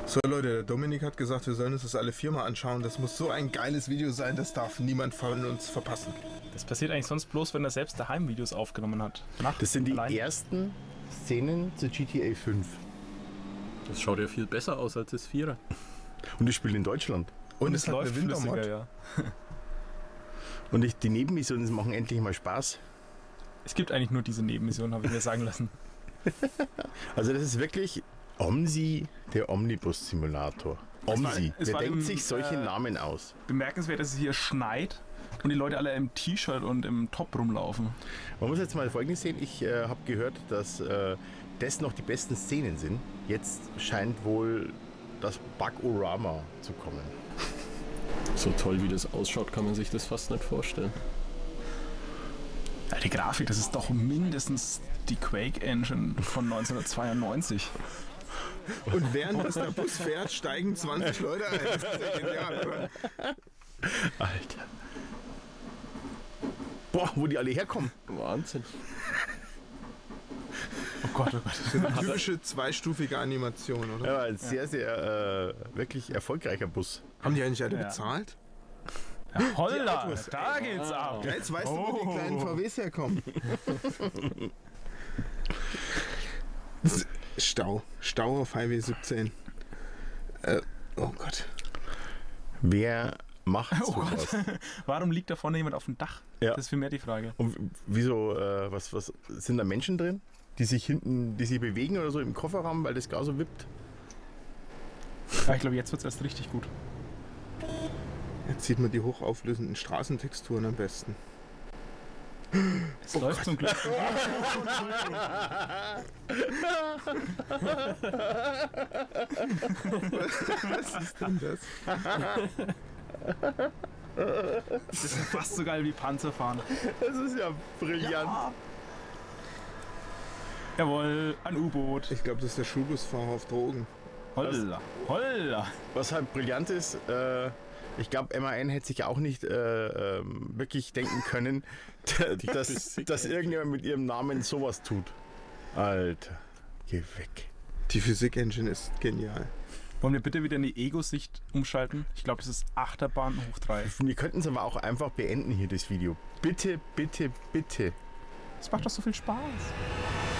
So Leute, der Dominik hat gesagt, wir sollen uns das alle 4-mal anschauen. Das muss so ein geiles Video sein, das darf niemand von uns verpassen. Das passiert eigentlich sonst bloß, wenn er selbst daheim Videos aufgenommen hat. Das sind die ersten Szenen zu GTA 5. Das schaut ja viel besser aus als das 4er. Und das spielt in Deutschland. Und es hat läuft eine Wintermod. flüssiger, ja. Und die Nebenmissionen machen endlich mal Spaß. Es gibt eigentlich nur diese Nebenmission, habe ich mir sagen lassen. Also das ist wirklich OMSI, der Omnibus-Simulator. OMSI, wer denkt sich solche Namen aus? Bemerkenswert, dass es hier schneit und die Leute alle im T-Shirt und im Top rumlaufen. Man muss jetzt mal Folgendes sehen. Ich habe gehört, dass das noch die besten Szenen sind. Jetzt scheint wohl das Bug-O-Rama zu kommen. So toll wie das ausschaut, kann man sich das fast nicht vorstellen. Ja, die Grafik, das ist doch mindestens die Quake-Engine von 1992. Und während der Bus fährt, steigen 20 Leute ein. Das ist ja genial, oder? Alter. Boah, wo die alle herkommen. Wahnsinn. Oh Gott, oh Gott. Das ist eine typische zweistufige Animation, oder? Ja, ein sehr, sehr wirklich erfolgreicher Bus. Haben die eigentlich alle Ja. bezahlt? Ja, Holla, Autos. da geht's ab. Ja, jetzt weißt du, wo die kleinen VWs herkommen. Stau auf Highway 17. Oh Gott. Wer macht Oh sowas? Warum liegt da vorne jemand auf dem Dach? Ja. Das ist vielmehr die Frage. Und wieso, was sind da Menschen drin, die sich bewegen oder so im Kofferraum, weil das gar so wippt? Ja, ich glaube, jetzt wird's erst richtig gut. Jetzt sieht man die hochauflösenden Straßentexturen am besten. Es läuft zum Glück. Was ist denn das? Das ist fast so geil wie Panzerfahren. Das ist ja brillant. Jawohl, ein U-Boot. Ich glaube, das ist der Schulbusfahrer auf Drogen. Holla, holla. Was halt brillant ist, ich glaube, MAN hätte sich auch nicht wirklich denken können, dass irgendjemand mit ihrem Namen sowas tut. Alter, geh weg. Die Physik-Engine ist genial. Wollen wir bitte wieder in die Ego-Sicht umschalten? Ich glaube, das ist Achterbahn hoch 3. Wir könnten es aber auch einfach beenden hier, das Video. Bitte, bitte, bitte. Das macht doch so viel Spaß.